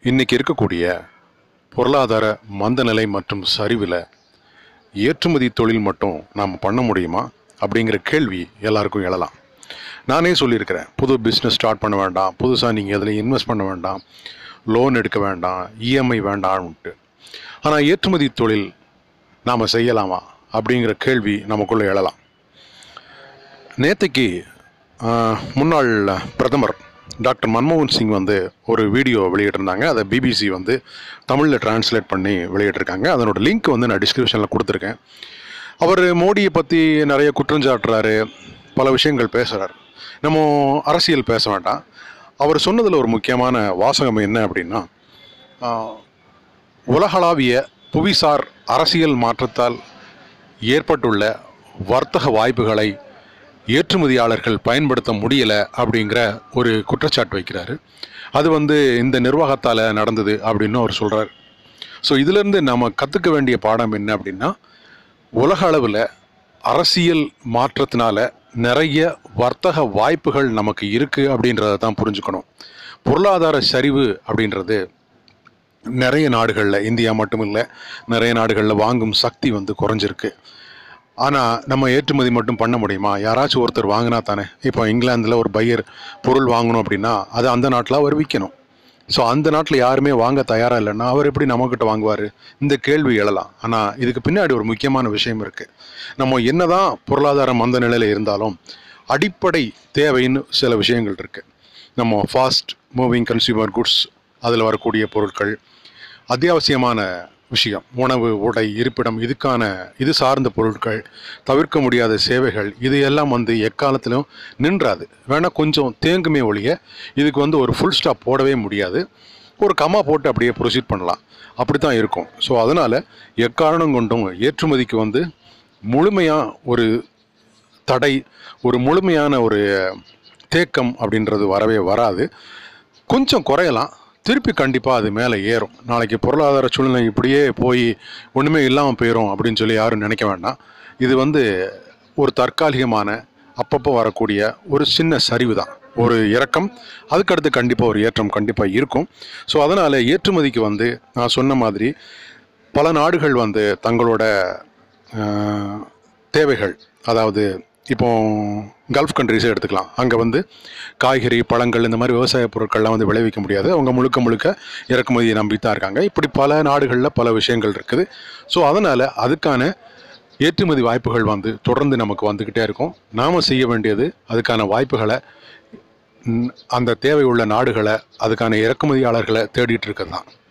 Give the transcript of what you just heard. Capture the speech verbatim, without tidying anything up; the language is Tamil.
இன்னைக்கு இருக்கக்கூடிய பொருளாதார மந்தநிலை மற்றும் சரிவில் ஏற்றுமதி தொழில் மட்டும் நாம் பண்ண முடியுமா அப்படிங்கிற கேள்வி எல்லாருக்கும் எழலாம். நானே சொல்லியிருக்கிறேன், புது பிஸ்னஸ் ஸ்டார்ட் பண்ண வேண்டாம், புதுசாக நீங்கள் எதில் இன்வெஸ்ட் பண்ண வேண்டாம், லோன் எடுக்க வேண்டாம், இஎம்ஐ வேண்டாம்னுட்டு. ஆனால் ஏற்றுமதி தொழில் நாம் செய்யலாமா அப்படிங்கிற கேள்வி நமக்குள்ளே எழலாம். நேற்றுக்கு முன்னாள் பிரதமர் டாக்டர் மன்மோகன் சிங் வந்து ஒரு வீடியோ வெளியிட்டிருந்தாங்க. அதை பிபிசி வந்து தமிழில் டிரான்ஸ்லேட் பண்ணி வெளியிட்டிருக்காங்க. அதனோட லிங்க் வந்து நான் டிஸ்கிரிப்ஷனில் கொடுத்துருக்கேன். அவர் மோடியை பற்றி நிறைய குற்றஞ்சாட்டுறாரு, பல விஷயங்கள் பேசுகிறார். நம்ம அரசியல் பேச வேண்டாம். அவர் சொன்னதில் ஒரு முக்கியமான வாசகம் என்ன அப்படின்னா, உலகளாவிய புவிசார் அரசியல் மாற்றத்தால் ஏற்பட்டுள்ள வர்த்தக வாய்ப்புகளை ஏற்றுமதியாளர்கள் பயன்படுத்த முடியலை அப்படிங்கிற ஒரு குற்றச்சாட்டு வைக்கிறாரு. அது வந்து இந்த நிர்வாகத்தால் நடந்தது அப்படின்னு அவர் சொல்கிறார். ஸோ இதிலேருந்து நம்ம கற்றுக்க வேண்டிய பாடம் என்ன அப்படின்னா, உலக அளவில் அரசியல் மாற்றத்தினால நிறைய வர்த்தக வாய்ப்புகள் நமக்கு இருக்குது அப்படின்றத தான் புரிஞ்சுக்கணும். பொருளாதார சரிவு அப்படின்றது நிறைய நாடுகளில், இந்தியா மட்டும் இல்லை, நிறைய நாடுகளில் வாங்கும் சக்தி வந்து குறைஞ்சிருக்கு. ஆனால் நம்ம ஏற்றுமதி மட்டும் பண்ண முடியுமா? யாராச்சும் ஒருத்தர் வாங்கினா தானே. இப்போ இங்கிலாந்தில் ஒரு பையர் பொருள் வாங்கணும் அப்படின்னா அது அந்த நாட்டில் அவர் விற்கணும். ஸோ அந்த நாட்டில் யாருமே வாங்க தயாராக இல்லைன்னா அவர் எப்படி நம்மக்கிட்ட வாங்குவார்? இந்த கேள்வி எழலாம். ஆனால் இதுக்கு பின்னாடி ஒரு முக்கியமான விஷயம் இருக்குது. நம்ம என்ன தான் பொருளாதார மந்த நிலையில் இருந்தாலும் அடிப்படை தேவைன்னு சில விஷயங்கள் இருக்குது. நம்ம ஃபாஸ்ட் மூவிங் கன்சியூமர் குட்ஸ், அதில் வரக்கூடிய பொருட்கள், அத்தியாவசியமான விஷயம், உணவு, உடை, இருப்பிடம், இதுக்கான இது சார்ந்த பொருட்கள், தவிர்க்க முடியாத சேவைகள், இது எல்லாம் வந்து எக்காலத்திலும் நின்றாது. வேணால் கொஞ்சம் தேங்குமே ஒழிய இதுக்கு வந்து ஒரு ஃபுல் ஸ்டாப் போடவே முடியாது. ஒரு கமா போட்டு அப்படியே ப்ரொசீட் பண்ணலாம். அப்படி தான் இருக்கும். ஸோ அதனால் எக்காரணம் கொண்டும் ஏற்றுமதிக்கு வந்து முழுமையாக ஒரு தடை, ஒரு முழுமையான ஒரு தேக்கம் அப்படின்றது வரவே வராது. கொஞ்சம் குறையலாம், திருப்பி கண்டிப்பாக அது மேலே ஏறும். நாளைக்கு பொருளாதார சூழ்நிலை இப்படியே போய் ஒன்றுமே இல்லாமல் போயிடும் அப்படின்னு சொல்லி யாரும் நினைக்க வேண்டாம். இது வந்து ஒரு தற்காலிகமான அப்பப்போ வரக்கூடிய ஒரு சின்ன சரிவு தான், ஒரு இறக்கம். அதுக்கடுத்து கண்டிப்பாக ஒரு ஏற்றம் கண்டிப்பாக இருக்கும். ஸோ அதனால் ஏற்றுமதிக்கு வந்து நான் சொன்ன மாதிரி பல நாடுகள் வந்து தங்களோட தேவைகள், அதாவது இப்போ கல்ஃப் கண்ட்ரிஸை எடுத்துக்கலாம். அங்கே வந்து காய்கறி, பழங்கள், இந்த மாதிரி விவசாய பொருட்கள்லாம் வந்து விளைவிக்க முடியாது. அவங்க முழுக்க முழுக்க இறக்குமதியை நம்பித்தான் இருக்காங்க. இப்படி பல நாடுகளில் பல விஷயங்கள் இருக்குது. ஸோ அதனால் அதுக்கான ஏற்றுமதி வாய்ப்புகள் வந்து தொடர்ந்து நமக்கு வந்துக்கிட்டே இருக்கும். நாம் செய்ய வேண்டியது அதுக்கான வாய்ப்புகளை, அந்த தேவை உள்ள நாடுகளை, அதுக்கான இறக்குமதியாளர்களை தேடிட்டு இருக்கிறது தான்.